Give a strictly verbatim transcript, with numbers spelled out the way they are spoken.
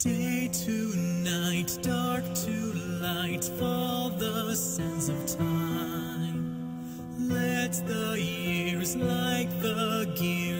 Day to night, dark to light, fall the sands of time. Let the years like the gears